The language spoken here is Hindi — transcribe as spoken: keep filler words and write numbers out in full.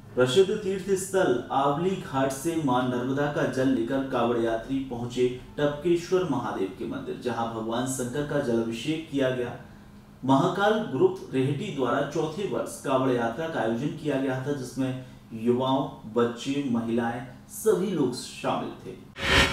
प्रसिद्ध तीर्थ स्थल आवली घाट से मां नर्मदा का जल लेकर कावड़ यात्री पहुंचे टपकेश्वर महादेव के मंदिर, जहां भगवान शंकर का जलाभिषेक किया गया। महाकाल ग्रुप रेहटी द्वारा चौथे वर्ष कावड़ यात्रा का आयोजन किया गया था, जिसमें युवाओं, बच्चे, महिलाएं सभी लोग शामिल थे।